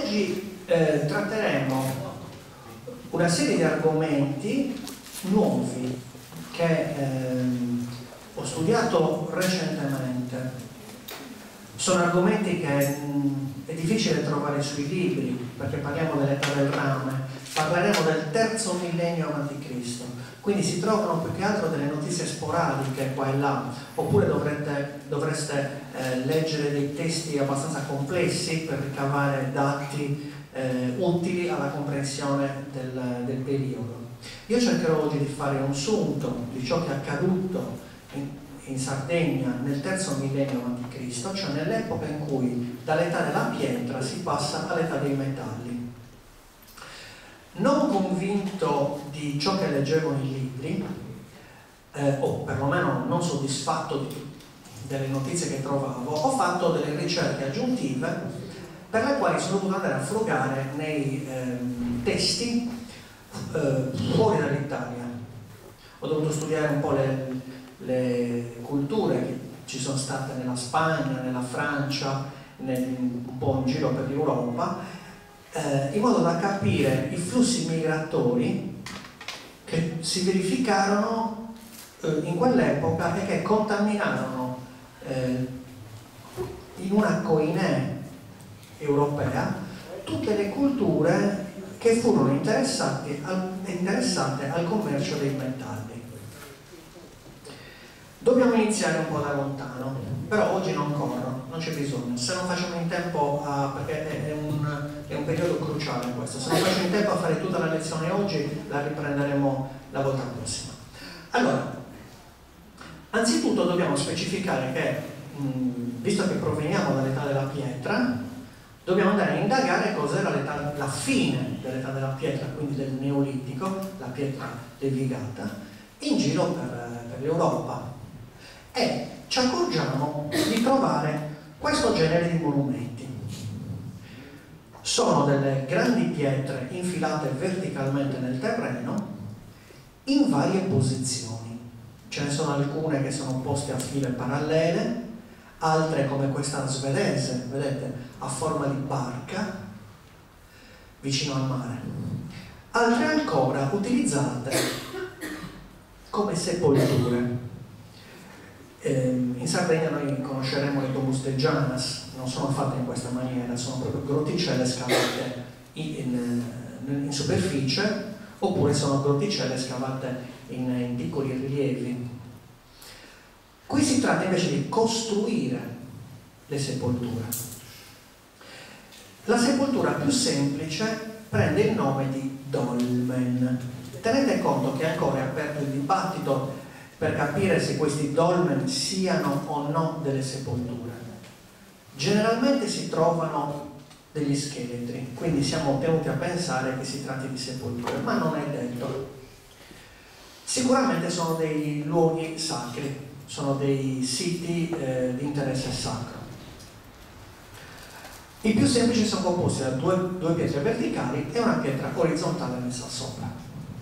Oggi tratteremo una serie di argomenti nuovi che ho studiato recentemente. Sono argomenti che è difficile trovare sui libri, perché parliamo dell'età del rame, parleremo del terzo millennio a.C., quindi si trovano più che altro delle notizie sporadiche qua e là, oppure dovreste leggere dei testi abbastanza complessi per ricavare dati utili alla comprensione del periodo. Io cercherò oggi di fare un sunto di ciò che è accaduto in Sardegna nel terzo millennio a.C., cioè nell'epoca in cui dall'età della pietra si passa all'età dei metalli. Non convinto di ciò che leggevo nei libri, o perlomeno non soddisfatto delle notizie che trovavo, ho fatto delle ricerche aggiuntive per le quali sono dovuto andare a frugare nei testi fuori dall'Italia. Ho dovuto studiare un po' le culture che ci sono state nella Spagna, nella Francia, un po' in giro per l'Europa, in modo da capire i flussi migratori che si verificarono in quell'epoca e che contaminarono in una coinè europea tutte le culture che furono interessate al commercio dei metalli. Dobbiamo iniziare un po' da lontano, però oggi non corro, non c'è bisogno, se non facciamo in tempo perché è un periodo cruciale questo, se non facciamo in tempo a fare tutta la lezione oggi, la riprenderemo la volta prossima. Allora, anzitutto dobbiamo specificare che, visto che proveniamo dall'età della pietra, dobbiamo andare a indagare cos'era la fine dell'età della pietra, quindi del Neolitico, la pietra levigata, in giro per l'Europa. E ci accorgiamo di trovare questo genere di monumenti. Sono delle grandi pietre infilate verticalmente nel terreno in varie posizioni. Ce ne sono alcune che sono poste a file parallele, altre come questa svedese, vedete, a forma di barca vicino al mare, altre ancora utilizzate come sepolture. In Sardegna noi conosceremo le Domus de Janas, non sono fatte in questa maniera, sono proprio grotticelle scavate in superficie, oppure sono grotticelle scavate in piccoli rilievi. Qui si tratta invece di costruire le sepolture. La sepoltura più semplice prende il nome di dolmen. Tenete conto che ancora è aperto il dibattito per capire se questi dolmen siano o no delle sepolture. Generalmente si trovano degli scheletri, quindi siamo tenuti a pensare che si tratti di sepolture, ma non è detto. Sicuramente sono dei luoghi sacri, sono dei siti di interesse sacro. I più semplici sono composti da due pietre verticali e una pietra orizzontale messa sopra.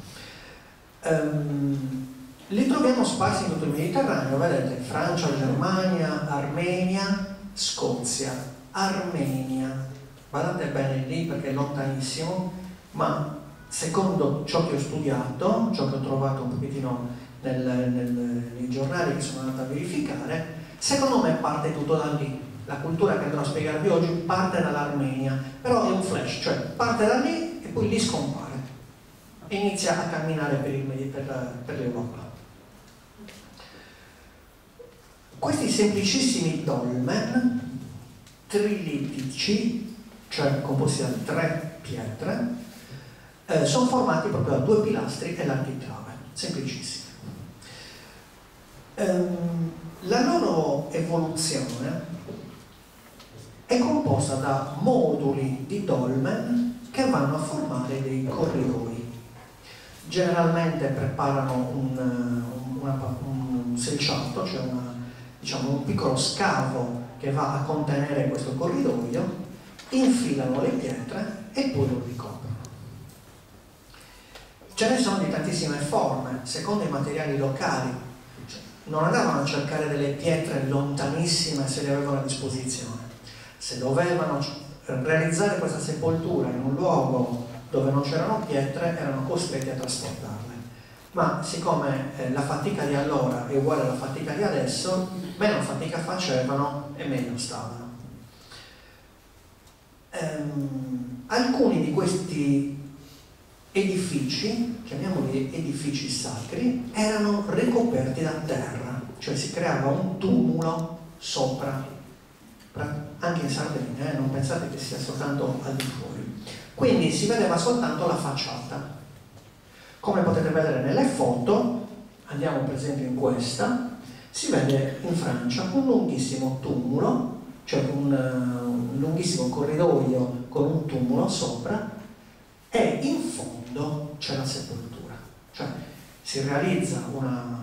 Li troviamo sparsi in tutto il Mediterraneo, vedete, Francia, Germania, Armenia, Scozia, Armenia. Guardate bene lì perché è lontanissimo, ma secondo ciò che ho studiato, ciò che ho trovato un pochettino nei giornali che sono andato a verificare, secondo me parte tutto da lì. La cultura che andrò a spiegarvi oggi parte dall'Armenia, però è un flash, cioè parte da lì e poi lì scompare e inizia a camminare per l'Europa. Questi semplicissimi dolmen trilitici, cioè composti da 3 pietre, sono formati proprio da 2 pilastri e l'architrave, semplicissimi. La loro evoluzione è composta da moduli di dolmen che vanno a formare dei corridoi. Generalmente preparano un selciato, cioè un piccolo scavo che va a contenere questo corridoio, infilano le pietre e poi lo ricoprono. Ce ne sono di tantissime forme, secondo i materiali locali. Non andavano a cercare delle pietre lontanissime se le avevano a disposizione. Se dovevano realizzare questa sepoltura in un luogo dove non c'erano pietre erano costretti a trasportarle. Ma siccome la fatica di allora è uguale alla fatica di adesso, meno fatica facevano e meglio stavano. Alcuni di questi edifici, chiamiamoli edifici sacri, erano ricoperti da terra, cioè si creava un tumulo sopra, anche in Sardegna, non pensate che sia soltanto al di fuori. Quindi si vedeva soltanto la facciata. Come potete vedere nelle foto, andiamo per esempio in questa, si vede in Francia un lunghissimo tumulo, cioè un lunghissimo corridoio con un tumulo sopra, e in fondo c'è la sepoltura. Cioè si realizza una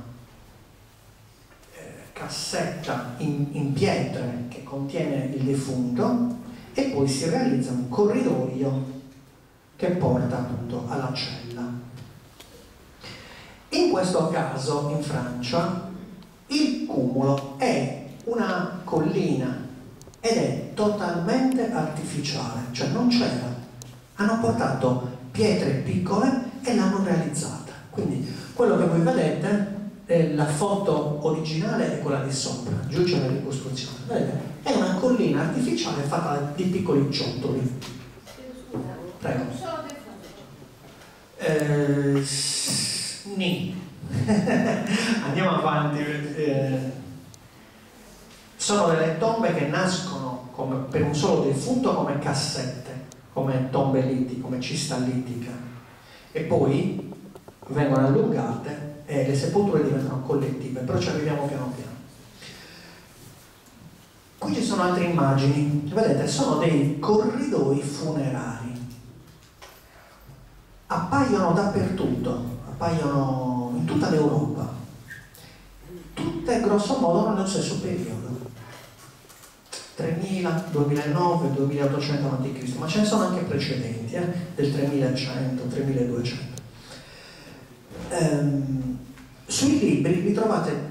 cassetta in pietre che contiene il defunto e poi si realizza un corridoio che porta appunto alla cella. In questo caso in Francia il cumulo è una collina ed è totalmente artificiale, cioè non c'era. Hanno portato pietre piccole e l'hanno realizzata. Quindi quello che voi vedete, la foto originale è quella di sopra, giù c'è la ricostruzione. Vedete? È una collina artificiale fatta di piccoli ciottoli. Prego. Andiamo avanti. Sono delle tombe che nascono per un solo defunto come cassette, come tombe littiche, come cista littica, e poi vengono allungate e le sepolture diventano collettive, però ci arriviamo piano piano. Qui ci sono altre immagini, vedete, sono dei corridoi funerari, appaiono dappertutto, appaiono in tutta l'Europa, tutte grosso modo nello stesso periodo, 3000, 2009, 2800 a.C., ma ce ne sono anche precedenti, del 3100, 3200. Sui libri li trovate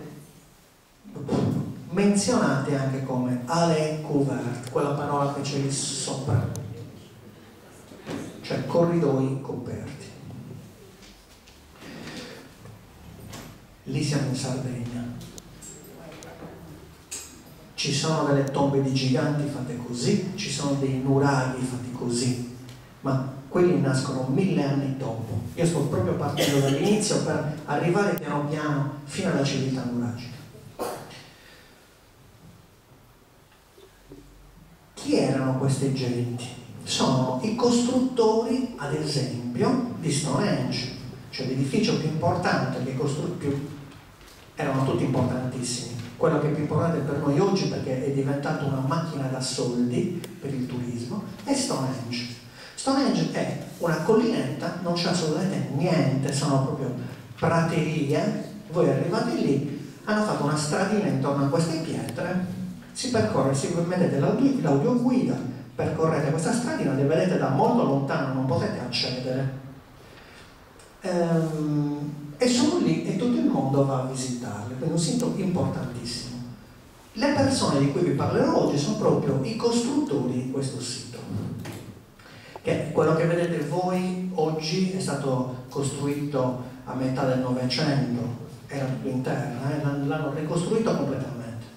menzionati anche come allée couverte, quella parola che c'è lì sopra, cioè corridoi coperti. Lì siamo in Sardegna. Ci sono delle tombe di giganti fatte così, ci sono dei nuraghi fatti così, ma quelli nascono 1000 anni dopo. Io sto proprio partendo dall'inizio per arrivare piano piano fino alla civiltà nuragica. Chi erano queste genti? Sono i costruttori, ad esempio, di Stonehenge, cioè l'edificio più importante che erano tutti importantissimi. Quello che è più importante per noi oggi, perché è diventato una macchina da soldi per il turismo, è Stonehenge. Stonehenge è una collinetta, non c'è assolutamente niente, sono proprio praterie. Voi arrivate lì, hanno fatto una stradina intorno a queste pietre, si percorre, si mettete l'audioguida, percorrete questa stradina, le vedete da molto lontano, non potete accedere. E sono lì e tutto il mondo va a visitarli, quindi un sito importantissimo. Le persone di cui vi parlerò oggi sono proprio i costruttori di questo sito, che quello che vedete voi oggi è stato costruito a metà del Novecento, era tutto in terra, l'hanno ricostruito completamente.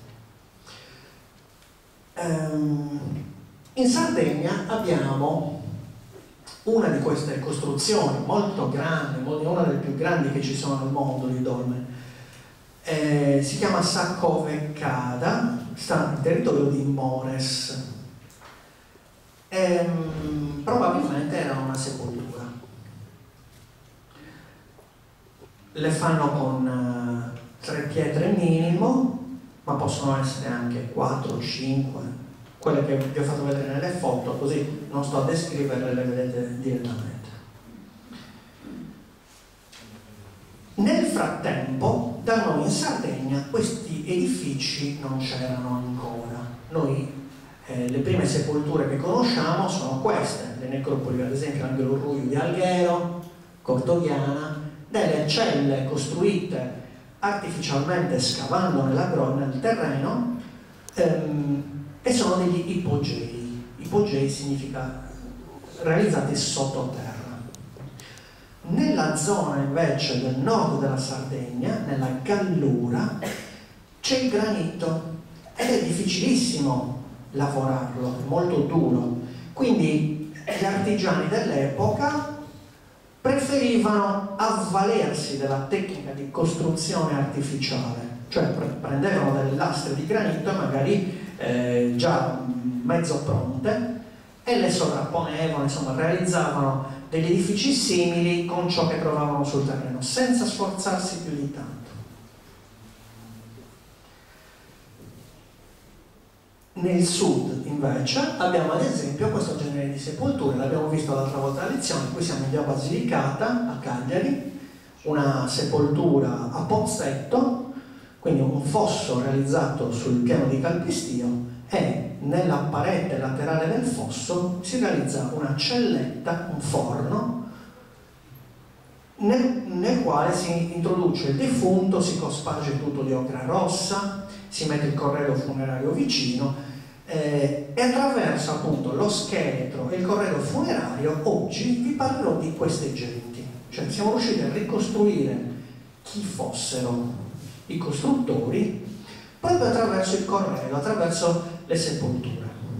In Sardegna abbiamo una di queste costruzioni molto grande, una delle più grandi che ci sono nel mondo di dolmen. Si chiama Saccoveccada, sta nel territorio di Mores. Probabilmente era una sepoltura. Le fanno con 3 pietre minimo, ma possono essere anche 4 o 5. Quelle che vi ho fatto vedere nelle foto, così non sto a descriverle, le vedete direttamente. Nel frattempo, da noi in Sardegna, questi edifici non c'erano ancora. Noi, le prime sepolture che conosciamo sono queste, le necropoli, ad esempio Angelo Ruiu di Alghero, Cortogliana, delle celle costruite artificialmente scavando nel terreno, e sono degli ipogei. ipogei significa realizzati sottoterra. Nella zona invece del nord della Sardegna, nella Gallura, c'è il granito ed è difficilissimo lavorarlo, è molto duro. Quindi gli artigiani dell'epoca preferivano avvalersi della tecnica di costruzione artificiale, cioè prendevano delle lastre di granito magari già mezzo pronte e le sovrapponevano, insomma realizzavano degli edifici simili con ciò che trovavano sul terreno, senza sforzarsi più di tanto. Nel sud invece abbiamo ad esempio questo genere di sepolture, l'abbiamo visto l'altra volta alla lezione. Qui siamo in via Basilicata a Cagliari, una sepoltura a pozzetto, quindi un fosso realizzato sul piano di calpestio, e nella parete laterale del fosso si realizza una celletta, un forno, nel quale si introduce il defunto, si cosparge tutto di ocra rossa, si mette il corredo funerario vicino e attraverso appunto lo scheletro e il corredo funerario oggi vi parlerò di queste genti, cioè siamo riusciti a ricostruire chi fossero i costruttori proprio attraverso il corredo, attraverso le sepolture.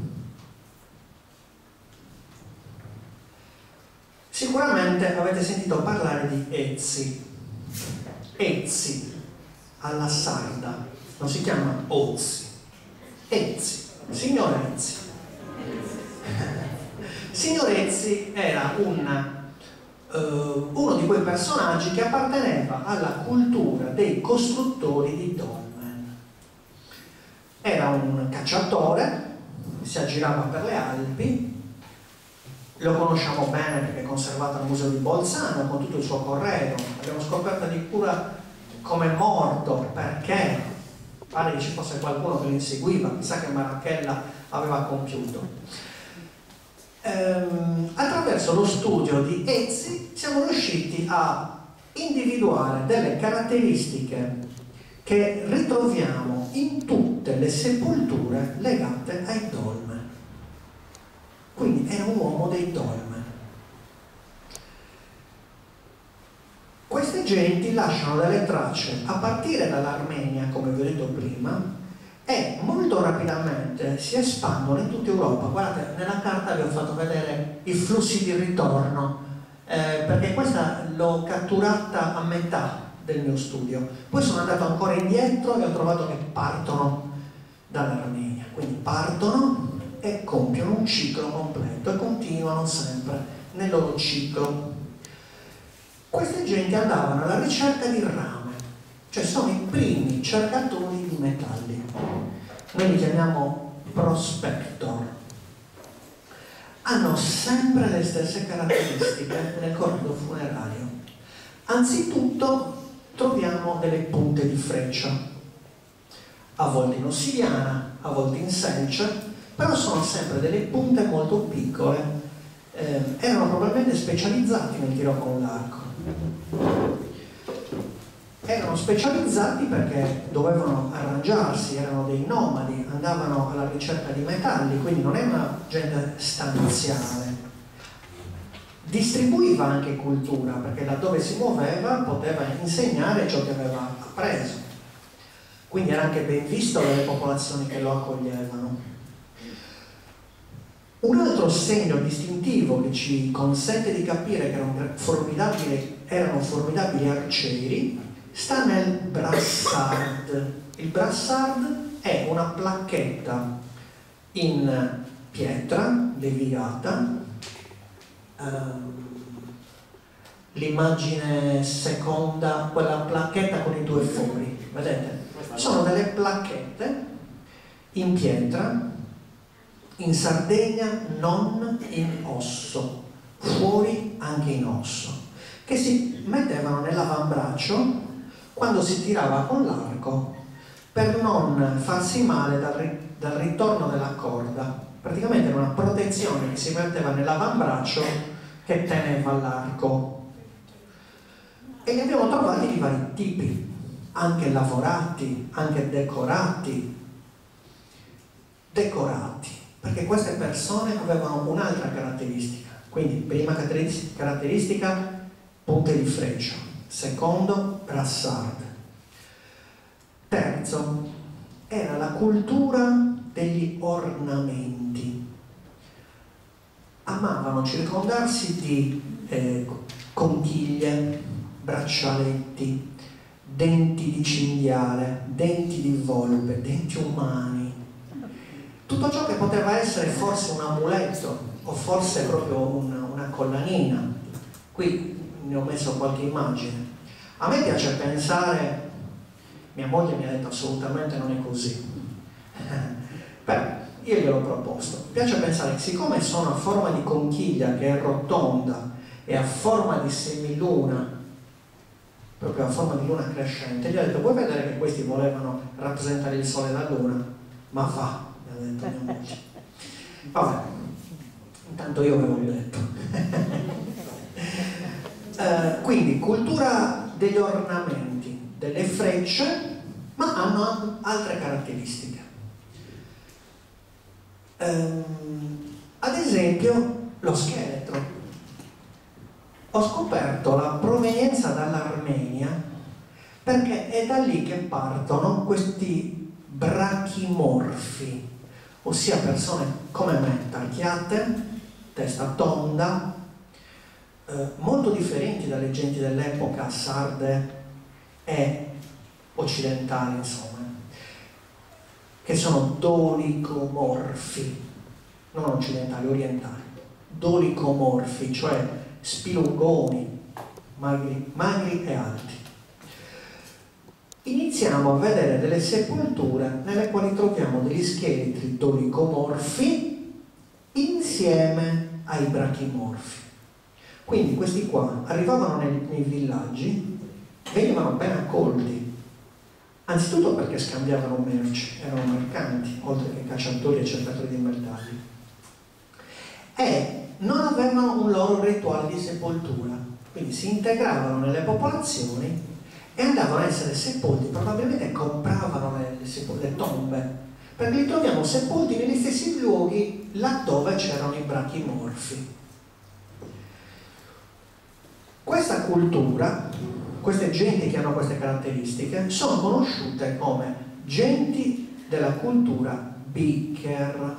Sicuramente avete sentito parlare di Ezzi. Ezzi alla sarda, non si chiama Ozzi, Ezzi, signor Ezzi. Signor Ezzi era uno di quei personaggi che apparteneva alla cultura dei costruttori di dolmen. Era un cacciatore, si aggirava per le Alpi, lo conosciamo bene perché è conservato al museo di Bolzano con tutto il suo corredo. Abbiamo scoperto addirittura come è morto, perché pare che ci fosse qualcuno che lo inseguiva, chissà che Marachella aveva compiuto. Attraverso lo studio di Ezzi siamo riusciti a individuare delle caratteristiche che ritroviamo in tutte le sepolture legate ai dolmen. Quindi era un uomo dei dolmen. Queste genti lasciano delle tracce a partire dall'Armenia, come vi ho detto prima, e molto rapidamente si espandono in tutta Europa. Guardate, nella carta vi ho fatto vedere i flussi di ritorno, perché questa l'ho catturata a metà del mio studio. Poi sono andato ancora indietro e ho trovato che partono dall'Armenia. Quindi partono e compiono un ciclo completo e continuano sempre nel loro ciclo. Queste genti andavano alla ricerca di rame, cioè sono i primi cercatori di metalli. Noi li chiamiamo prospector. Hanno sempre le stesse caratteristiche nel corredo funerario. Anzitutto troviamo delle punte di freccia, a volte in ossidiana, a volte in selce, però sono sempre delle punte molto piccole. Erano probabilmente specializzati nel tiro con l'arco. Erano specializzati perché dovevano arrangiarsi, erano dei nomadi, andavano alla ricerca di metalli, quindi non è una gente stanziale. Distribuiva anche cultura, perché laddove si muoveva poteva insegnare ciò che aveva appreso. Quindi era anche ben visto dalle popolazioni che lo accoglievano. Un altro segno distintivo che ci consente di capire che erano formidabili arcieri sta nel brassard. Il brassard è una placchetta in pietra levigata. L'immagine seconda, quella placchetta con i due fori, vedete? Sono delle placchette in pietra, in Sardegna non in osso, fuori anche in osso, che si mettevano nell'avambraccio quando si tirava con l'arco per non farsi male dal ritorno della corda. Praticamente era una protezione che si metteva nell'avambraccio che teneva l'arco. E ne abbiamo trovati di vari tipi, anche lavorati, anche decorati. Perché queste persone avevano un'altra caratteristica. Quindi, prima caratteristica, punte di freccia. Secondo, brassard. Terzo, era la cultura degli ornamenti. Amavano circondarsi di conchiglie, braccialetti, denti di cinghiale, denti di volpe, denti umani. Tutto ciò che poteva essere forse un amuleto o forse proprio una collanina. Qui ne ho messo qualche immagine. A me piace pensare, mia moglie mi ha detto assolutamente non è così, però io gliel'ho proposto. Mi piace pensare che siccome sono a forma di conchiglia che è rotonda e a forma di semiluna, proprio a forma di luna crescente, gli ho detto: vuoi vedere che questi volevano rappresentare il sole e la luna? Ma va, mi ha detto mia moglie. Vabbè, intanto io avevo detto. Quindi cultura degli ornamenti, delle frecce, ma hanno altre caratteristiche. Ad esempio lo scheletro. Ho scoperto la provenienza dall'Armenia perché è da lì che partono questi brachimorfi, ossia persone come me, tarchiate, testa tonda, molto differenti dalle genti dell'epoca, sarde e occidentali, insomma, che sono dolicomorfi, non occidentali, orientali, dolicomorfi, cioè spilungoni, magri e alti. Iniziamo a vedere delle sepolture nelle quali troviamo degli scheletri dolicomorfi insieme ai brachimorfi. Quindi questi qua arrivavano nei villaggi, venivano ben accolti, anzitutto perché scambiavano merci, erano mercanti, oltre che cacciatori e cercatori di metalli, e non avevano un loro rituale di sepoltura, quindi si integravano nelle popolazioni e andavano a essere sepolti, probabilmente compravano le tombe, perché li troviamo sepolti negli stessi luoghi laddove c'erano i brachimorfi. Questa cultura, queste genti che hanno queste caratteristiche, sono conosciute come genti della cultura Beaker,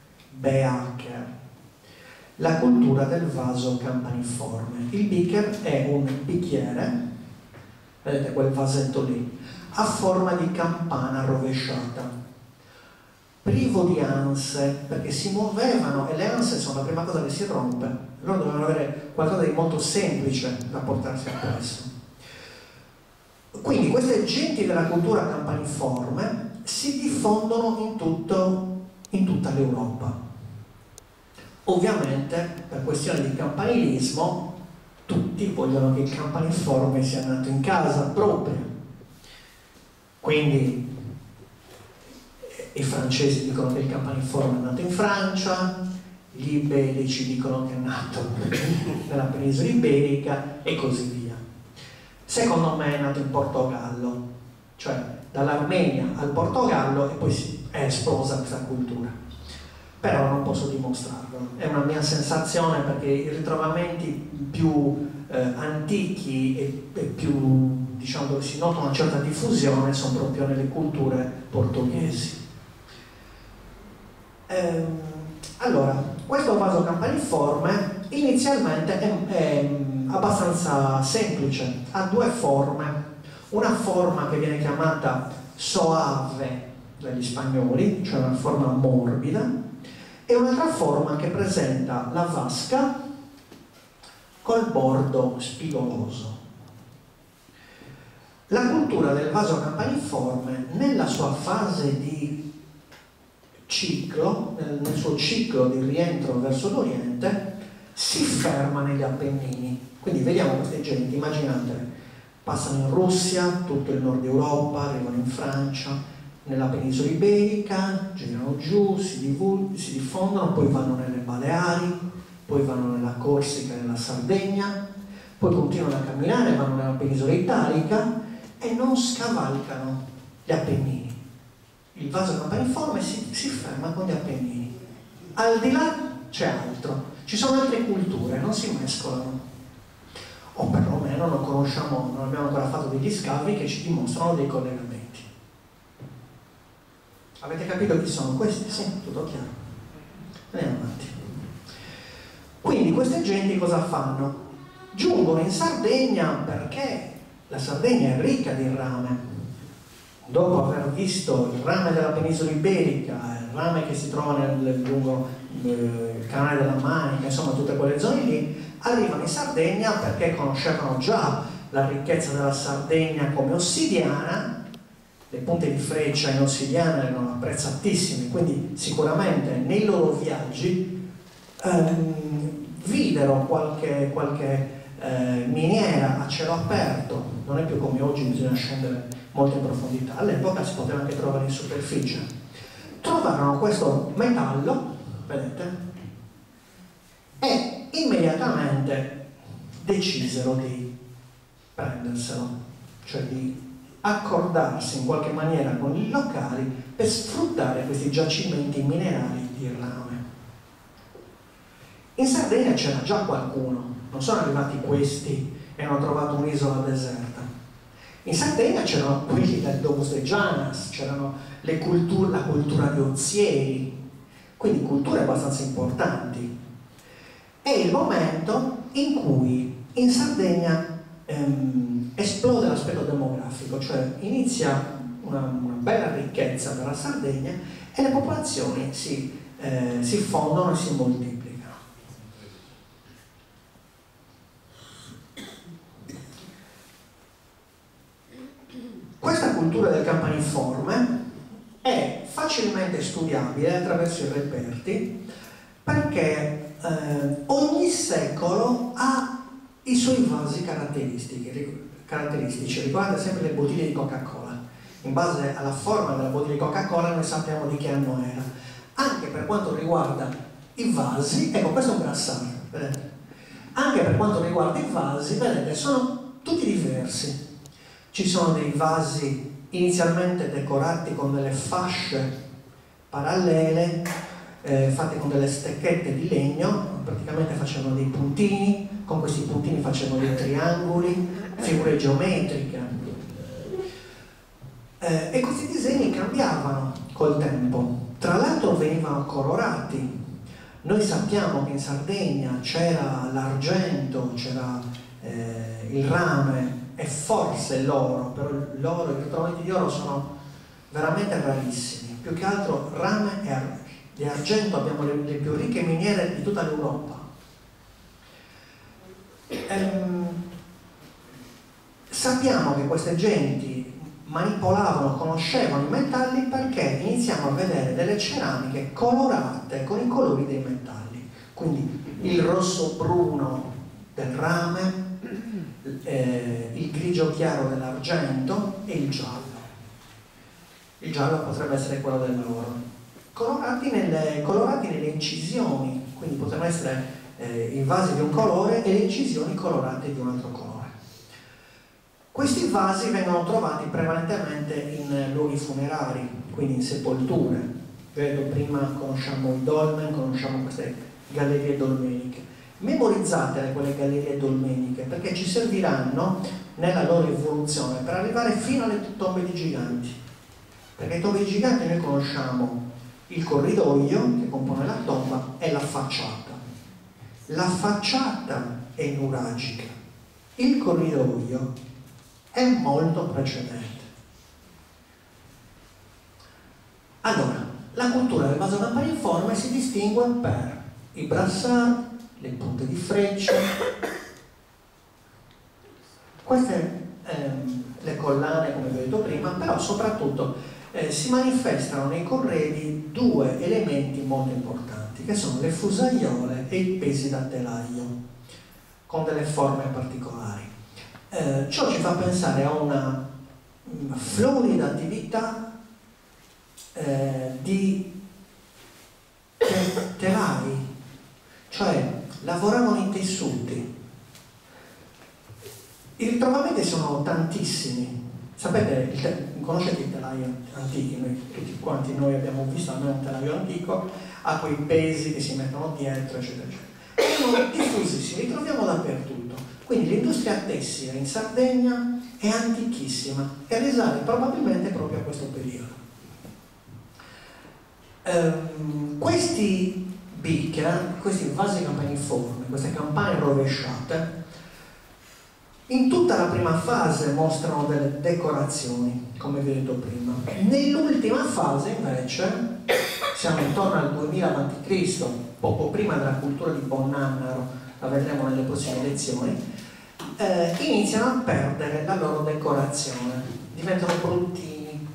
la cultura del vaso campaniforme. Il beaker è un bicchiere, vedete quel vasetto lì, a forma di campana rovesciata, privo di anse, perché si muovevano e le anse sono la prima cosa che si rompe. Loro dovevano avere qualcosa di molto semplice da portarsi appresso. Quindi queste genti della cultura campaniforme si diffondono in tutta l'Europa. Ovviamente, per questione di campanilismo, tutti vogliono che il campaniforme sia nato in casa propria. Quindi i francesi dicono che il campaniforme è nato in Francia, gli iberici dicono che è nato nella penisola iberica e così via. Secondo me è nato in Portogallo, cioè dall'Armenia al Portogallo, e poi è esplosa questa cultura. Però non posso dimostrarlo, è una mia sensazione, perché i ritrovamenti più antichi e più, diciamo, dove si nota una certa diffusione sono proprio nelle culture portoghesi. Allora, questo vaso campaniforme inizialmente è abbastanza semplice, ha due forme, una forma che viene chiamata soave dagli spagnoli, cioè una forma morbida, e un'altra forma che presenta la vasca col bordo spigoloso. La cultura del vaso campaniforme nella sua fase di ciclo, nel suo ciclo di rientro verso l'Oriente, si ferma negli Appennini. Quindi vediamo queste genti, immaginate, passano in Russia, tutto il nord Europa, arrivano in Francia, nella penisola iberica, girano giù, si diffondono, poi vanno nelle Baleari, poi vanno nella Corsica e nella Sardegna, poi continuano a camminare, vanno nella penisola italica e non scavalcano gli Appennini. Il vaso campaniforme si ferma con gli Appennini. al di là c'è altro, ci sono altre culture, non si mescolano, o perlomeno non abbiamo ancora fatto degli scavi che ci dimostrano dei collegamenti. Avete capito chi sono questi? Sì, tutto chiaro. Andiamo avanti. Quindi queste genti cosa fanno? Giungono in Sardegna perché la Sardegna è ricca di rame. Dopo aver visto il rame della penisola iberica, il rame che si trova lungo il canale della Manica, insomma tutte quelle zone lì, arrivano in Sardegna perché conoscevano già la ricchezza della Sardegna come ossidiana. Le punte di freccia in ossidiana erano apprezzatissime, quindi sicuramente nei loro viaggi videro qualche miniera a cielo aperto. Non è più come oggi, bisogna scendere molto in profondità, all'epoca si poteva anche trovare in superficie. Trovarono questo metallo, vedete, e immediatamente decisero di prenderselo, cioè di accordarsi in qualche maniera con i locali per sfruttare questi giacimenti minerari di rame. In Sardegna c'era già qualcuno, non sono arrivati questi e hanno trovato un'isola deserta. In Sardegna c'erano quelli del Domus de Janas, c'erano la cultura di Ozieri, quindi culture abbastanza importanti. È il momento in cui in Sardegna esplode l'aspetto demografico, cioè inizia una bella ricchezza per la Sardegna e le popolazioni si fondono e si moltiplicano. Questa cultura del campaniforme è facilmente studiabile attraverso i reperti perché ogni secolo ha i suoi vasi caratteristici. Riguardate sempre le bottiglie di Coca-Cola. In base alla forma della bottiglia di Coca-Cola noi sappiamo di che anno era. Anche per quanto riguarda i vasi, ecco, questo è un grassaro, vedete? Anche per quanto riguarda i vasi, vedete, sono tutti diversi. Ci sono dei vasi inizialmente decorati con delle fasce parallele, fatte con delle stecchette di legno, praticamente facevano dei puntini, con questi puntini facevano dei triangoli, figure geometriche. E questi disegni cambiavano col tempo, tra l'altro venivano colorati. Noi sappiamo che in Sardegna c'era l'argento, c'era il rame e forse l'oro, però l'oro, i ritrovamenti di oro sono veramente rarissimi. Più che altro rame e argento abbiamo le più ricche miniere di tutta l'Europa. Sappiamo che queste genti manipolavano, conoscevano i metalli perché iniziamo a vedere delle ceramiche colorate con i colori dei metalli, quindi il rosso bruno del rame, il grigio chiaro dell'argento e il giallo. Il giallo potrebbe essere quello dell'oro, colorati nelle incisioni, quindi potrebbero essere i vasi di un colore e le incisioni colorate di un altro colore. Questi vasi vengono trovati prevalentemente in luoghi funerari, quindi in sepolture. Vedo prima conosciamo il dolmen, conosciamo queste gallerie dolmeniche. Memorizzate quelle gallerie dolmeniche perché ci serviranno nella loro evoluzione per arrivare fino alle tombe di giganti. Perché tombe di giganti noi conosciamo il corridoio che compone la tomba e la facciata. La facciata è nuragica, il corridoio è molto precedente. Allora, la cultura del vaso campaniforme si distingue per i brassard, le punte di freccia, queste le collane come vi ho detto prima, però soprattutto si manifestano nei corredi due elementi molto importanti che sono le fusaiole e i pesi da telaio con delle forme particolari. Ciò ci fa pensare a una florida attività di telai, cioè lavoravano in tessuti. I ritrovamenti sono tantissimi. Sapete, conoscete i telai antichi? Tutti quanti noi abbiamo visto almeno un telaio antico. ha quei pesi che si mettono dietro, eccetera, eccetera. Sono diffusissimi, li troviamo dappertutto. Quindi l'industria tessile in Sardegna è antichissima e risale probabilmente proprio a questo periodo. Questi beaker, questi vasi campaniformi, queste campane rovesciate, in tutta la prima fase mostrano delle decorazioni, come vi ho detto prima. Nell'ultima fase invece, siamo intorno al 2000 a.C., poco prima della cultura di Bonnannaro, la vedremo nelle prossime lezioni, iniziano a perdere la loro decorazione, diventano bruttini.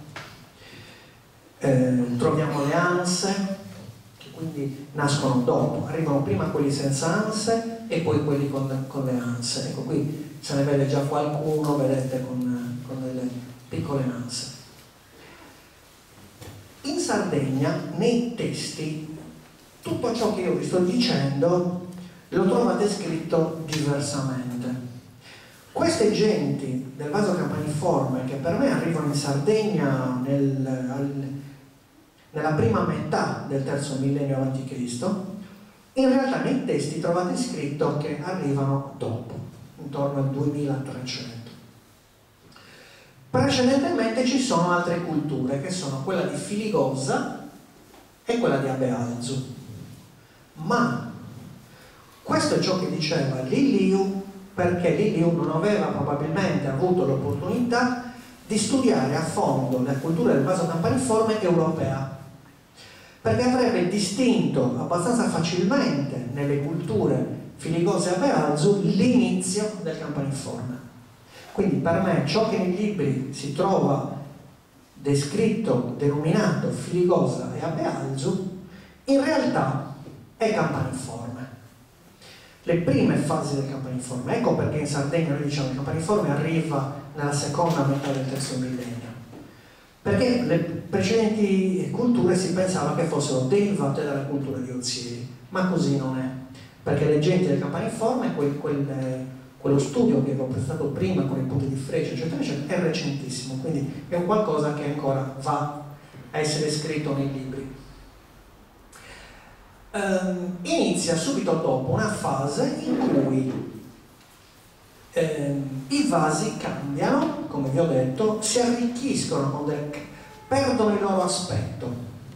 Troviamo le anse, che quindi nascono dopo, arrivano prima quelli senza anse e poi quelli con le anse. Ecco, qui se ne vede già qualcuno, vedete, con delle piccole anse. In Sardegna, nei testi, tutto ciò che io vi sto dicendo lo trovate scritto diversamente. Queste genti del vaso campaniforme, che per me arrivano in Sardegna nella prima metà del terzo millennio a.C., in realtà nei testi trovate scritto che arrivano dopo, intorno al 2300. Precedentemente ci sono altre culture, che sono quella di Filigosa e quella di Abealzu. Ma questo è ciò che diceva Liliu, perché Liliu non aveva probabilmente avuto l'opportunità di studiare a fondo la cultura del vaso campaniforme europea, perché avrebbe distinto abbastanza facilmente nelle culture Filigosa e Abealzu l'inizio del campaniforme. Quindi per me ciò che nei libri si trova descritto, denominato Filigosa e Abealzu, in realtà è campaniforme. Le prime fasi del campaniforme, ecco perché in Sardegna noi diciamo che il campaniforme arriva nella seconda metà del terzo millennio, perché le precedenti culture si pensava che fossero derivate dalla cultura di Ozieri, ma così non è, perché le genti del campaniforme, quello studio che avevo prestato prima con i punti di freccia, eccetera, eccetera, è recentissimo, quindi è un qualcosa che ancora va a essere scritto nei libri. Inizia subito dopo una fase in cui i vasi cambiano, come vi ho detto, si arricchiscono, perdono il loro aspetto,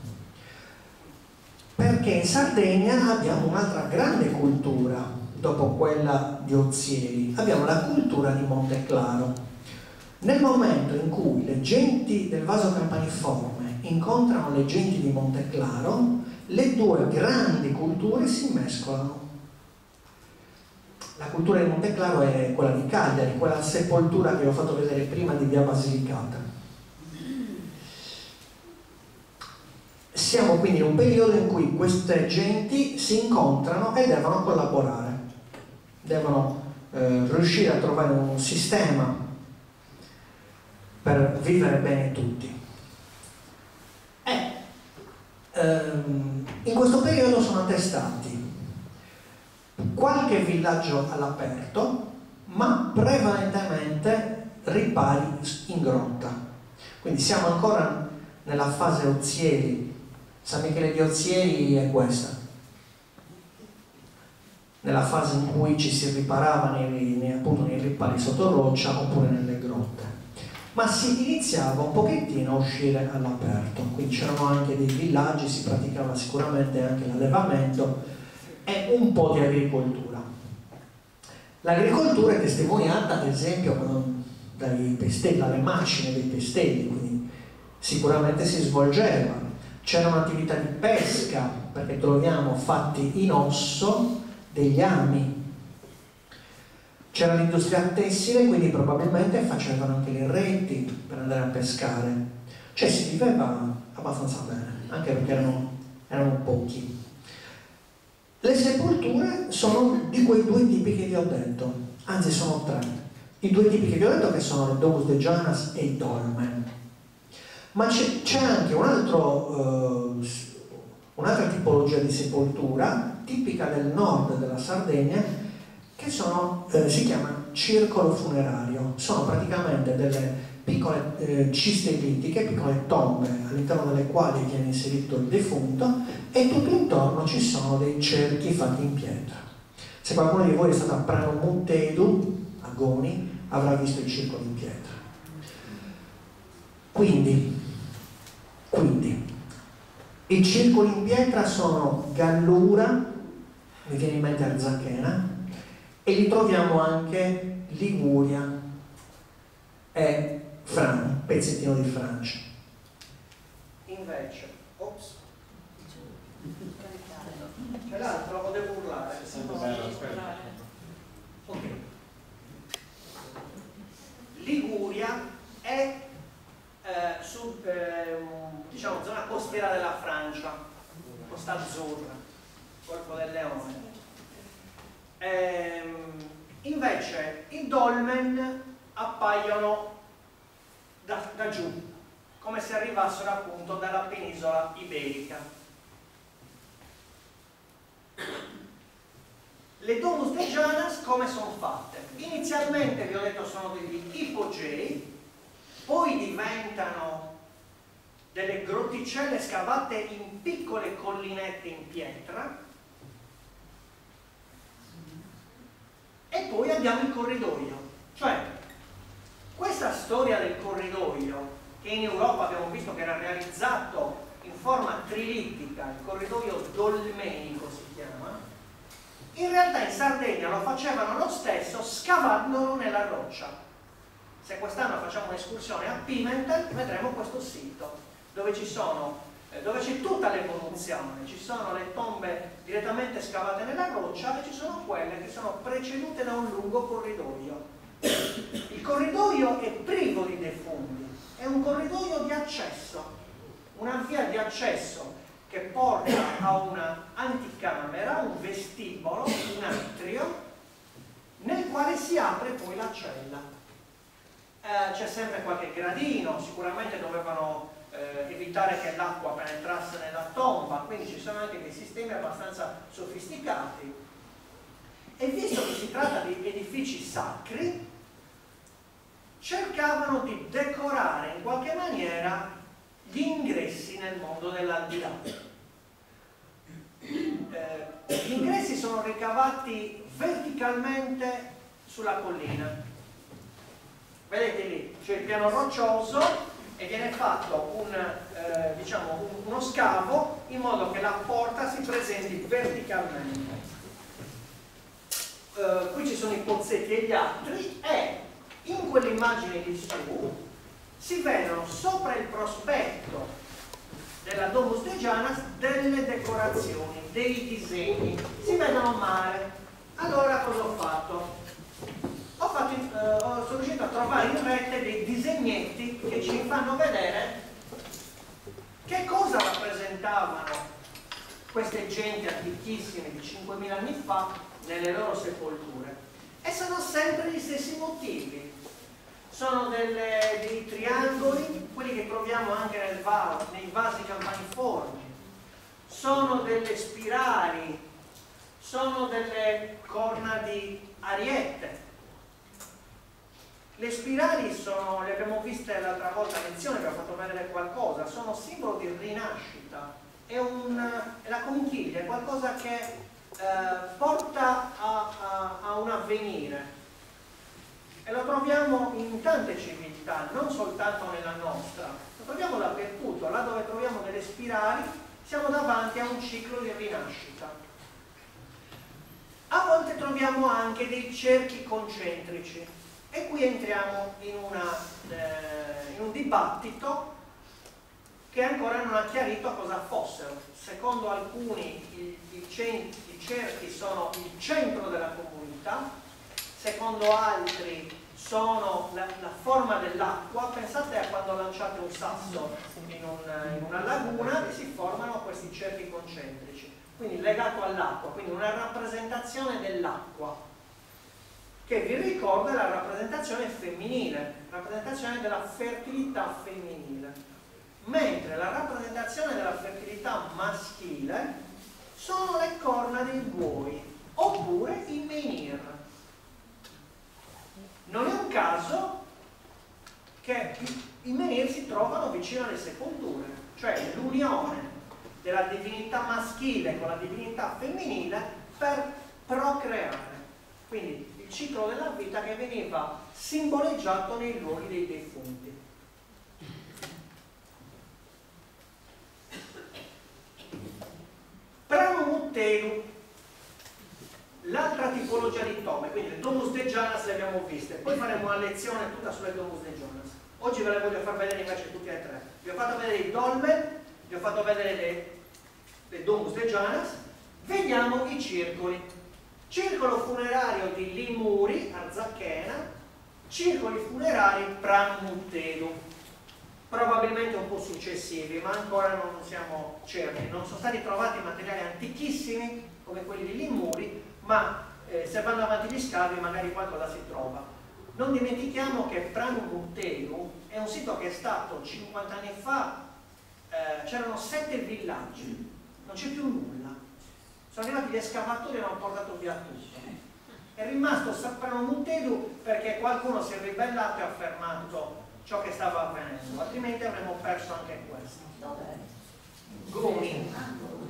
perché in Sardegna abbiamo un'altra grande cultura dopo quella di Ozieri, abbiamo la cultura di Monteclaro. Nel momento in cui le genti del vaso campaniforme incontrano le genti di Monteclaro, le due grandi culture si mescolano. La cultura di Monteclaro è quella di Cagliari, quella sepoltura che vi ho fatto vedere prima di via Basilicata. Siamo quindi in un periodo in cui queste genti si incontrano e devono collaborare, devono riuscire a trovare un sistema per vivere bene tutti. In questo periodo sono attestati qualche villaggio all'aperto, ma prevalentemente ripari in grotta. Quindi siamo ancora nella fase Ozieri. San Michele di Ozieri è questa, nella fase in cui ci si riparava appunto nei ripari sotto roccia oppure nelle grotte, ma si iniziava un pochettino a uscire all'aperto, quindi c'erano anche dei villaggi, si praticava sicuramente anche l'allevamento e un po' di agricoltura. L'agricoltura è testimoniata ad esempio dai pestelli, dalle macine dei pestelli, quindi sicuramente si svolgeva. C'era un'attività di pesca, perché troviamo fatti in osso degli ami. C'era l'industria tessile, quindi probabilmente facevano anche le reti per andare a pescare. Cioè si viveva abbastanza bene, anche perché erano pochi. Le sepolture sono di quei due tipi che vi ho detto, anzi sono tre. I due tipi che vi ho detto che sono il Domus de Janas e il Dolmen. Ma c'è anche un'altra tipologia di sepoltura tipica del nord della Sardegna che si chiama circolo funerario. Sono praticamente piccole ciste ellittiche, piccole tombe all'interno delle quali viene inserito il defunto, e tutto intorno ci sono dei cerchi fatti in pietra. Se qualcuno di voi è stato a Prano Montedu, a Goni, avrà visto il circolo in pietra. Quindi i circoli in pietra sono Gallura, mi viene in mente Arzachena, e li troviamo anche Liguria e Francia, pezzettino di Francia. Invece, ops, c'è l'altro o devo urlare? Ok. Liguria è diciamo zona costiera della Francia, Costa Azzurra, Golfo del Leone. Invece i dolmen appaiono da giù, come se arrivassero appunto dalla penisola iberica. Le Domus de Janas come sono fatte? Inizialmente vi ho detto sono degli ipogei, poi diventano delle grotticelle scavate in piccole collinette in pietra, e poi abbiamo il corridoio. Cioè, questa storia del corridoio, che in Europa abbiamo visto che era realizzato in forma trilittica, il corridoio dolmenico si chiama, in realtà in Sardegna lo facevano lo stesso scavandolo nella roccia. Se quest'anno facciamo un'escursione a Pimentel vedremo questo sito dove c'è tutta l'evoluzione, ci sono le tombe direttamente scavate nella roccia e ci sono quelle che sono precedute da un lungo corridoio. Il corridoio è privo di defunti, è un corridoio di accesso, una via di accesso che porta a una anticamera, un vestibolo, un atrio, nel quale si apre poi la cella. C'è sempre qualche gradino, sicuramente dovevano evitare che l'acqua penetrasse nella tomba, quindi ci sono anche dei sistemi abbastanza sofisticati. E visto che si tratta di edifici sacri, cercavano di decorare in qualche maniera gli ingressi nel mondo dell'aldilà. Gli ingressi sono ricavati verticalmente sulla collina. Vedete lì, c'è il piano roccioso e viene fatto uno scavo in modo che la porta si presenti verticalmente. Qui ci sono i pozzetti e gli altri, e in quell'immagine di su si vedono sopra il prospetto della Domus de Janas delle decorazioni, dei disegni, si vedono male. Allora cosa ho fatto? Sono riuscito a trovare in rete dei disegnetti che ci fanno vedere che cosa rappresentavano queste genti antichissime di 5.000 anni fa nelle loro sepolture, e sono sempre gli stessi motivi. Sono dei triangoli, quelli che troviamo anche nei vasi campaniformi, sono delle spirali, sono delle corna di ariete. Le spirali le abbiamo viste l'altra volta, attenzione, vi ho fatto vedere qualcosa, sono simbolo di rinascita, è la conchiglia, è qualcosa che porta a un avvenire, e lo troviamo in tante civiltà, non soltanto nella nostra, lo troviamo dappertutto. Là dove troviamo delle spirali siamo davanti a un ciclo di rinascita. A volte troviamo anche dei cerchi concentrici, e qui entriamo in un dibattito che ancora non ha chiarito cosa fossero. Secondo alcuni i cerchi sono il centro della comunità, secondo altri sono la forma dell'acqua. Pensate a quando lanciate un sasso in una laguna e si formano questi cerchi concentrici, quindi legato all'acqua, quindi una rappresentazione dell'acqua, che vi ricorda la rappresentazione femminile, rappresentazione della fertilità femminile, mentre la rappresentazione della fertilità maschile sono le corna dei buoi oppure i menhir. Non è un caso che l'unione della divinità maschile con la divinità femminile per procreare. Quindi il ciclo della vita che veniva simboleggiato nei luoghi dei defunti. Prano Muttelu, l'altra tipologia di tome, quindi le Domus de Janas le abbiamo viste, poi faremo una lezione tutta sulle Domus de Janas. Oggi ve le voglio far vedere invece tutte e tre. Vi ho fatto vedere i dolmen, vi ho fatto vedere le Domus de Janas, vediamo i circoli. Circolo funerario di Limuri, Arzachena, circoli funerari Prano Muttelu, probabilmente un po' successivi, ma ancora non siamo certi. Non sono stati trovati materiali antichissimi come quelli di Limuri, ma se vanno avanti gli scavi magari qualcosa si trova. Non dimentichiamo che Prano Muttelu è un sito che è stato 50 anni fa, c'erano 7 villaggi, non c'è più nulla. Sono arrivati gli escavatori e hanno portato via tutto. È rimasto Prano Muttelu perché qualcuno si è ribellato e ha fermato ciò che stava avvenendo, altrimenti avremmo perso anche questo. Gumi,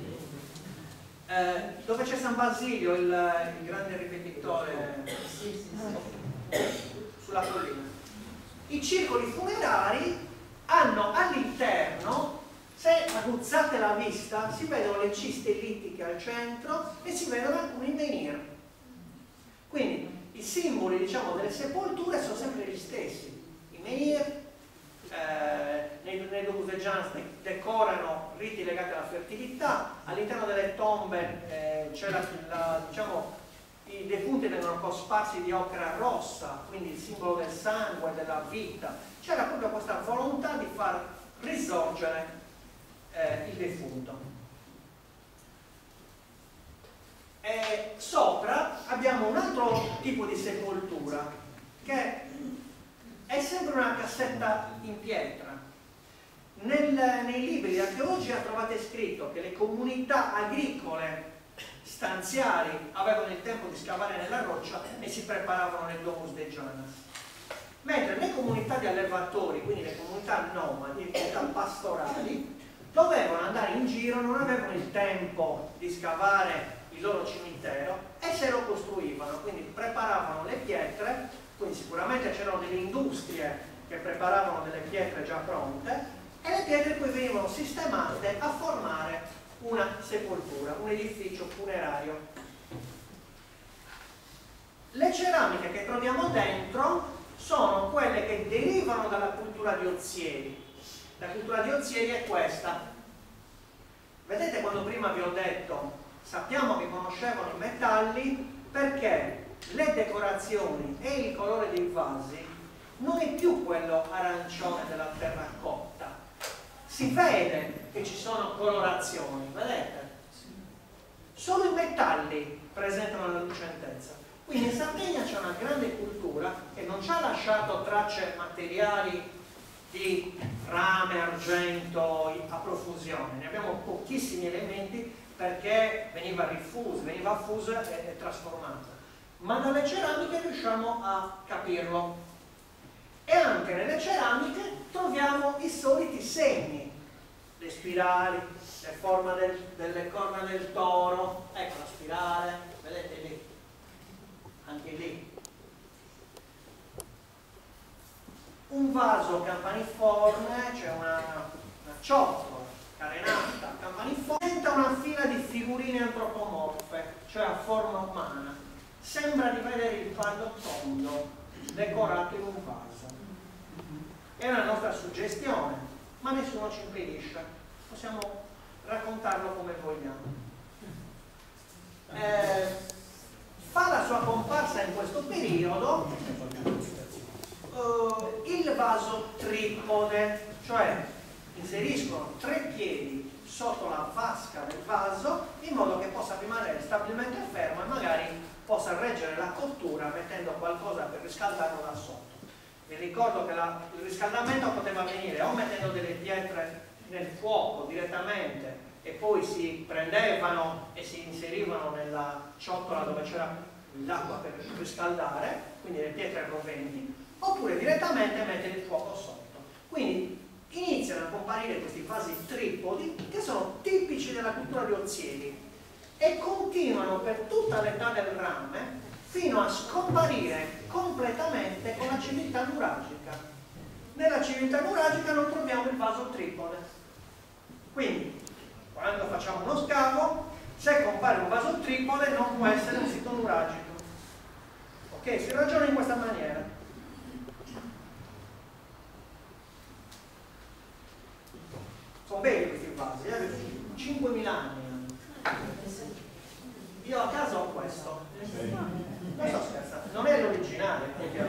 dove c'è San Basilio, il grande ripetitore sulla collina. I circoli funerari hanno all'interno, se aguzzate la vista, si vedono le ciste littiche al centro e si vedono alcuni menhir. Quindi i simboli, diciamo, delle sepolture sono sempre gli stessi. I menhir nei Domus de Janas decorano riti legati alla fertilità, all'interno delle tombe c'è diciamo, i defunti vengono cosparsi di ocra rossa, quindi il simbolo del sangue, della vita. C'era proprio questa volontà di far risorgere il defunto. E sopra abbiamo un altro tipo di sepoltura che è sempre una cassetta in pietra. Nei libri di archeologia trovate scritto che le comunità agricole stanziali avevano il tempo di scavare nella roccia e si preparavano nel Domus de Janas, mentre le comunità di allevatori, quindi le comunità nomadi, le comunità pastorali, dovevano andare in giro, non avevano il tempo di scavare il loro cimitero e se lo costruivano, quindi preparavano le pietre, quindi sicuramente c'erano delle industrie che preparavano delle pietre già pronte e le pietre poi venivano sistemate a formare una sepoltura, un edificio funerario. Le ceramiche che troviamo dentro sono quelle che derivano dalla cultura di Ozieri. La cultura di Ozieri è questa. Vedete quando prima vi ho detto, sappiamo che conoscevano i metalli perché le decorazioni e il colore dei vasi non è più quello arancione della terracotta. Si vede che ci sono colorazioni, vedete? Solo i metalli presentano la lucentezza. Quindi in Sardegna c'è una grande cultura che non ci ha lasciato tracce materiali di rame, argento a profusione. Ne abbiamo pochissimi elementi perché veniva fusa e trasformata. Ma dalle ceramiche riusciamo a capirlo. E anche nelle ceramiche troviamo i soliti segni, le spirali, le forme delle corna del toro, ecco la spirale, vedete lì, anche lì. Un vaso campaniforme, c'è una ciotola carenata campaniforme, diventa una fila di figurine antropomorfe, cioè a forma umana. Sembra di vedere il faldo tondo decorato in un vaso. È una nostra suggestione, ma nessuno ci impedisce. Possiamo raccontarlo come vogliamo. Fa la sua comparsa in questo periodo il vaso tripode, cioè inseriscono 3 piedi sotto la vasca del vaso in modo che possa rimanere stabilmente fermo e magari possa reggere la cottura mettendo qualcosa per riscaldarlo da sotto. Vi ricordo che il riscaldamento poteva avvenire o mettendo delle pietre nel fuoco direttamente e poi si prendevano e si inserivano nella ciotola dove c'era l'acqua per riscaldare, quindi le pietre roventi, oppure direttamente mettere il fuoco sotto. Quindi iniziano a comparire questi vasi tripodi che sono tipici della cultura di Ozieri e continuano per tutta l'età del rame fino a scomparire completamente con la civiltà nuragica. Nella civiltà nuragica non troviamo il vaso tripode. Quindi, quando facciamo uno scavo, se compare un vaso tripode non può essere un sito nuragico. Ok? Si ragiona in questa maniera. Sono belli questi vasi, 5.000 anni. Io a casa ho questo. Non sto scherzando, non è l'originale.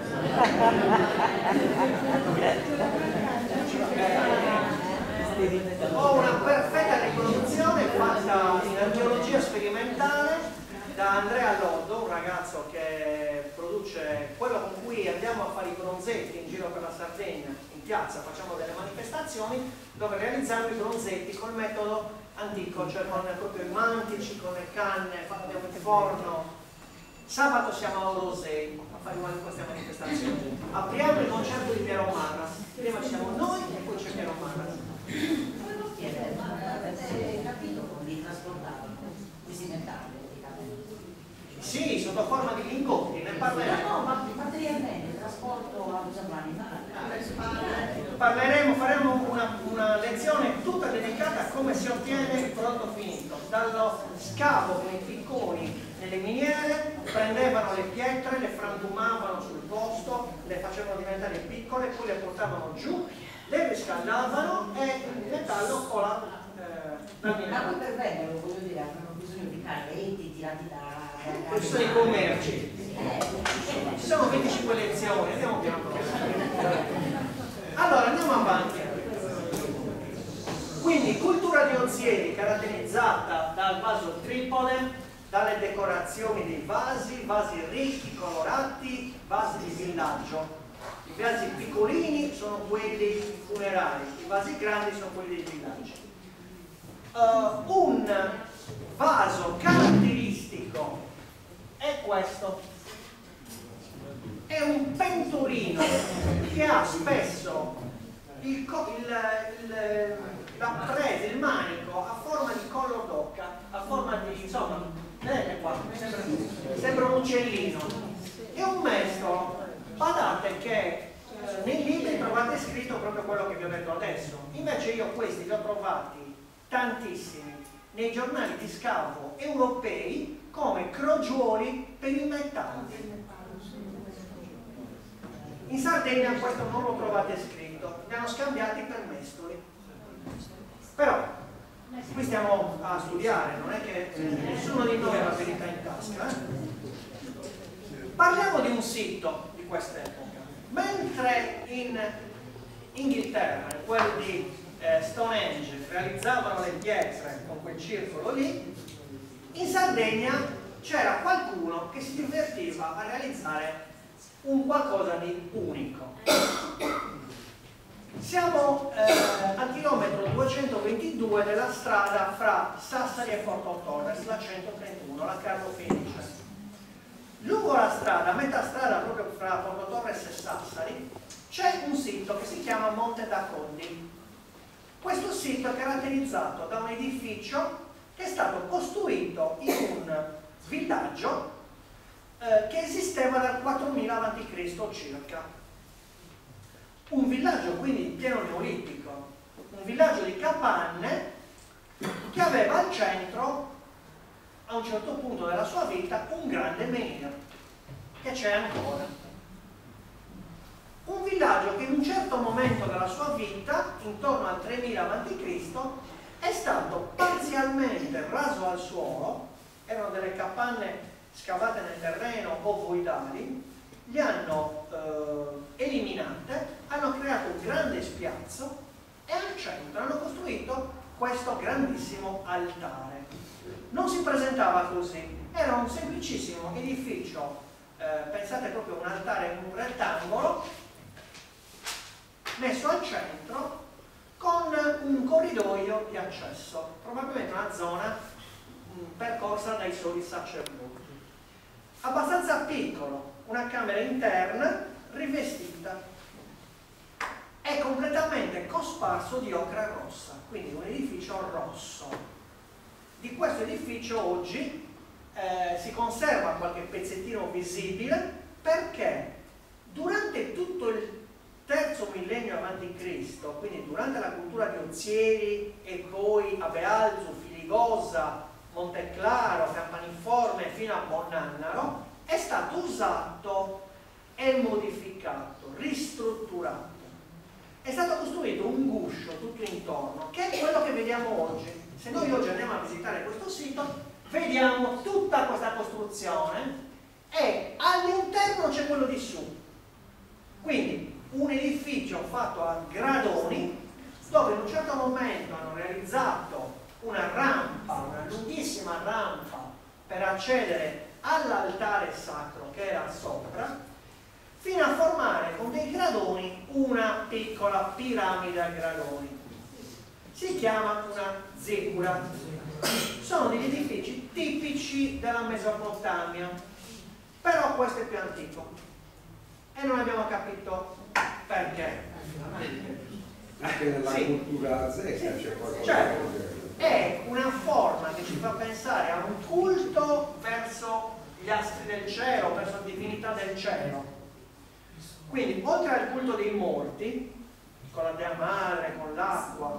Ho una perfetta riproduzione fatta in archeologia sperimentale da Andrea Loddo, un ragazzo che produce quello con cui andiamo a fare i bronzetti in giro per la Sardegna, in piazza facciamo delle manifestazioni dove realizziamo i bronzetti col metodo antico, cioè con proprio i mantici, con le canne, abbiamo il forno. Sabato siamo a Orosei a fare una di queste manifestazioni. Apriamo il concerto di Piero Marras. Prima siamo noi e poi c'è Piero Marras. Volevo chiedere, ma avete capito come li trasportavano questi metalli? Sì, sotto forma di lingotti, ne parleremo. No, ma materialmente, il trasporto a animali. Parleremo, faremo una lezione tutta dedicata a come si ottiene il prodotto finito. Dallo scavo con i picconi nelle miniere, prendevano le pietre, le frantumavano sul posto, le facevano diventare piccole, poi le portavano giù, le riscaldavano e il metallo cola dal minerale. Ma poi per venderlo, voglio dire, avevano bisogno di carretti tirati da... Questi sono i commerci. Ci sono 25 lezioni, andiamo piano piano. Allora, andiamo avanti. Quindi, cultura di Ozieri caratterizzata dal vaso tripode, dalle decorazioni dei vasi, vasi ricchi, colorati, vasi di villaggio. I vasi piccolini sono quelli funerari, i vasi grandi sono quelli dei villaggi. Un vaso caratteristico è questo. È un pentolino che ha spesso la presa, il manico a forma di collo d'oca, a forma di, insomma, vedete qua, sembra un uccellino. È un mestolo. Badate che nei libri trovate scritto proprio quello che vi ho detto adesso. Invece io questi li ho trovati tantissimi nei giornali di scavo europei come crogiuoli per i metalli. In Sardegna questo non lo trovate scritto, li hanno scambiati per mestoli. Però qui stiamo a studiare, non è che nessuno di noi ha la verità in tasca. Parliamo di un sito di quest'epoca. Mentre in Inghilterra, quelli di Stonehenge realizzavano le pietre con quel circolo lì, in Sardegna c'era qualcuno che si divertiva a realizzare un qualcosa di unico. Siamo al chilometro 222 della strada fra Sassari e Porto Torres, la 131, la Carlo Felice. Lungo la strada, a metà strada proprio fra Porto Torres e Sassari, c'è un sito che si chiama Monte da Condi. Questo sito è caratterizzato da un edificio che è stato costruito in un villaggio che esisteva dal 4000 a.C. circa. Un villaggio quindi in pieno neolitico, un villaggio di capanne che aveva al centro, a un certo punto della sua vita, un grande menhir, che c'è ancora. Un villaggio che in un certo momento della sua vita, intorno al 3000 a.C., è stato parzialmente raso al suolo, erano delle capanne scavate nel terreno o voidali, li hanno eliminate, hanno creato un grande spiazzo e al centro hanno costruito questo grandissimo altare. Non si presentava così, era un semplicissimo edificio, pensate proprio a un altare in un rettangolo, messo al centro con un corridoio di accesso, probabilmente una zona percorsa dai soli sacerdoti. Abbastanza piccolo, una camera interna rivestita. È completamente completamente cosparso di ocra rossa, quindi un edificio rosso. Di questo edificio oggi si conserva qualche pezzettino visibile perché durante tutto il terzo millennio avanti Cristo, quindi durante la cultura di Ozieri e poi a Bealzu, Filigosa, Monteclaro, Campaniforme fino a Bonnannaro, è stato usato e modificato, ristrutturato. È stato costruito un guscio tutto intorno, che è quello che vediamo oggi. Se noi oggi andiamo a visitare questo sito, vediamo tutta questa costruzione e all'interno c'è quello di su. Quindi un edificio fatto a gradoni, dove in un certo momento hanno realizzato una rampa, una lunghissima rampa per accedere all'altare sacro che era sopra, fino a formare con dei gradoni una piccola piramide a gradoni. Si chiama una ziggurat. Sono degli edifici tipici della Mesopotamia, però questo è più antico e non abbiamo capito perché. Anche nella cultura azteca c'è qualcosa. Certo, è una forma che ci fa pensare a un culto verso gli astri del cielo, verso la divinità del cielo. Quindi, oltre al culto dei morti, con la Dea Madre, con l'acqua,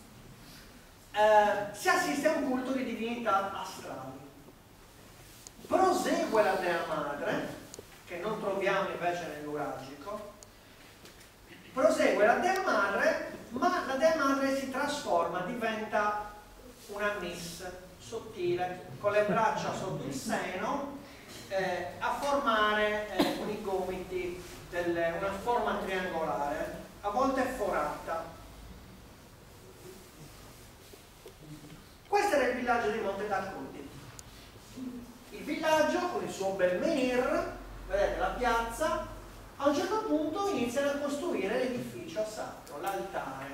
si assiste a un culto di divinità astrali. Prosegue la Dea Madre, che non troviamo invece nel nuragico. Prosegue la Dea Madre, ma la Dea Madre si trasforma, diventa una miss sottile, con le braccia sotto il seno, a formare con i gomiti una forma triangolare, a volte forata. Questo era il villaggio di Monte d'Arcudi. Il villaggio, con il suo bel menhir, vedete la piazza, a un certo punto iniziano a costruire l'edificio sacro, l'altare.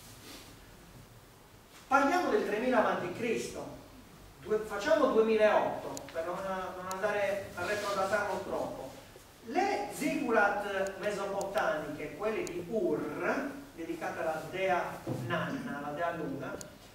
Parliamo del 3000 a.C., facciamo 2008 per non andare a retrodatarlo troppo. Le ziggurat mesopotamiche, quelle di Ur, dedicate alla dea Nanna, alla dea Luna,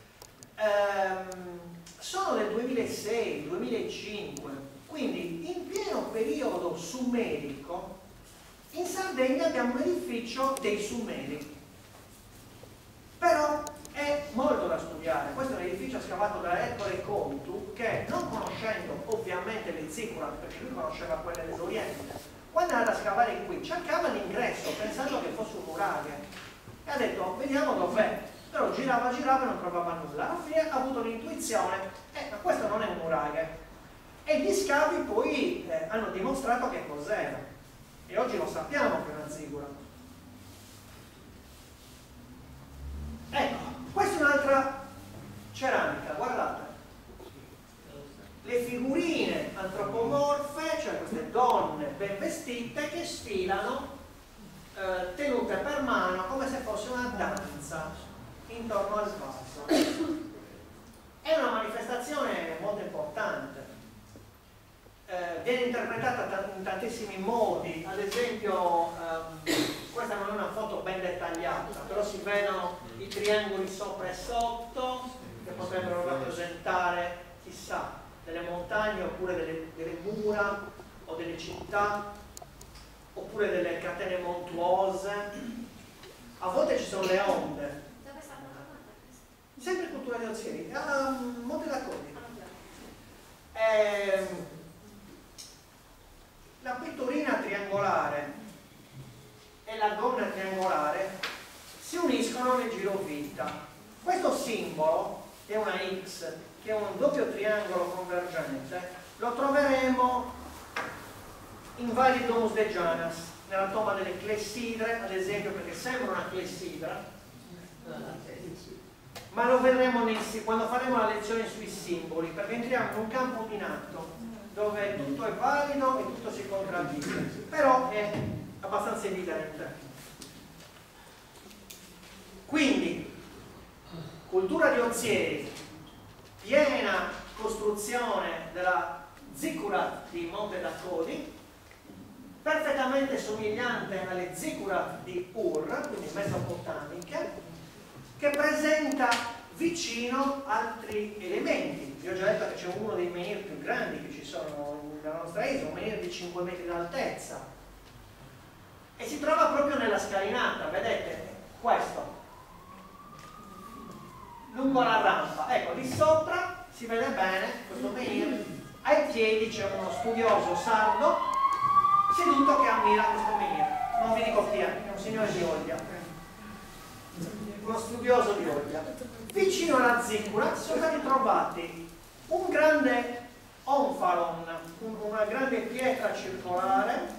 sono del 2006-2005, quindi in pieno periodo sumerico. In Sardegna abbiamo un edificio dei Sumeri, però è molto da studiare. Questo è un edificio scavato da Ettore Contu, che, non conoscendo ovviamente le ziggurat, perché lui conosceva quelle dell'Oriente, quando è andato a scavare qui cercava l'ingresso pensando che fosse un nuraghe e ha detto vediamo dov'è, però girava e non trovava nulla. Alla fine ha avuto l'intuizione, ma questo non è un nuraghe, e gli scavi poi hanno dimostrato che cos'era, e oggi lo sappiamo che è una ziggurat. Ecco, questa è un'altra ceramica, guardate. Le figurine antropomorfe, cioè queste donne ben vestite che sfilano, tenute per mano come se fosse una danza intorno al vaso. È una manifestazione molto importante. Viene interpretata in tantissimi modi, ad esempio questa non è una foto ben dettagliata, però si vedono i triangoli sopra e sotto che potrebbero rappresentare, chissà, delle montagne oppure delle mura o delle città oppure delle catene montuose. A volte ci sono le onde. Dove stanno trovando? Sempre cultura di Ozieri, a Monte d'Arcudi. La pettorina triangolare e la gonna triangolare si uniscono nel girovita. Questo simbolo, che è una X, che è un doppio triangolo convergente, lo troveremo in vari domus de Janas, nella tomba delle clessidre, ad esempio, perché sembra una clessidra, ma lo vedremo quando faremo la lezione sui simboli, perché entriamo in un campo minato dove tutto è valido e tutto si contraddice, però è abbastanza evidente. Quindi, cultura di Ozieri, piena costruzione della ziggurat di Monte d'Arcudi, perfettamente somigliante alle ziggurat di Ur, quindi mesopotamiche, che presenta vicino altri elementi. Vi ho già detto che c'è uno dei menhir più grandi che ci sono nella nostra isola, un menhir di 5 metri d'altezza, e si trova proprio nella scalinata, vedete questo, lungo la rampa. Ecco, di sopra si vede bene questo menhir, ai piedi c'è uno studioso sardo seduto che ammira questo menhir. Non vi dico chi è un signore di Olbia, uno studioso di Olbia. Vicino alla ziggurat sono stati trovati un grande onfaron, una grande pietra circolare.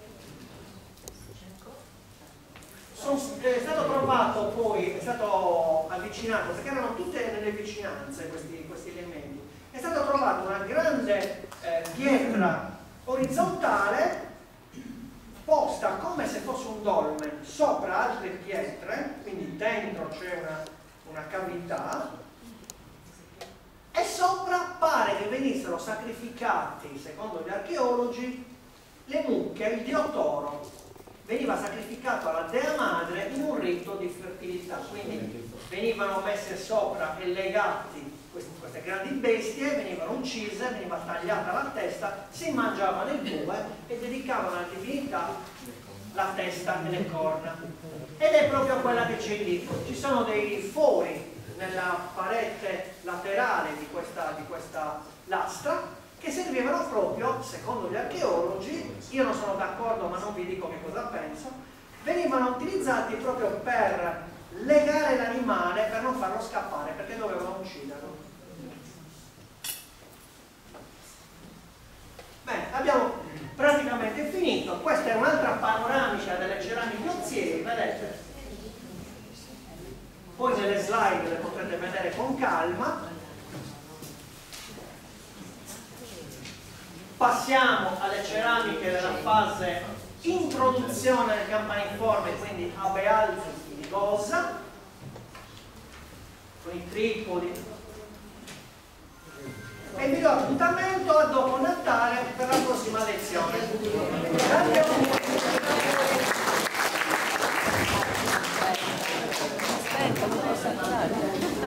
È stato trovato poi, è stato avvicinato, perché erano tutte nelle vicinanze questi elementi, è stata trovata una grande pietra orizzontale posta come se fosse un dolmen sopra altre pietre, quindi dentro c'è una cavità, e sopra pare che venissero sacrificati, secondo gli archeologi, le mucche, il dio toro veniva sacrificato alla dea madre in un rito di fertilità, quindi venivano messe sopra e legati queste grandi bestie, venivano uccise, veniva tagliata la testa, si mangiavano il due e dedicavano alla divinità la testa e le corna. Ed è proprio quella che c'è lì. Ci sono dei fori nella parete laterale di questa lastra che servivano proprio, secondo gli archeologi, io non sono d'accordo ma non vi dico che cosa penso, venivano utilizzati proprio per legare l'animale, per non farlo scappare, perché dovevano ucciderlo. Bene, abbiamo praticamente finito. Questa è un'altra panoramica delle ceramiche ozieri, vedete? Poi nelle slide le potrete vedere con calma. Passiamo alle ceramiche della fase introduzione del campaniforme, quindi abe alto di Gosa, con i tripodi,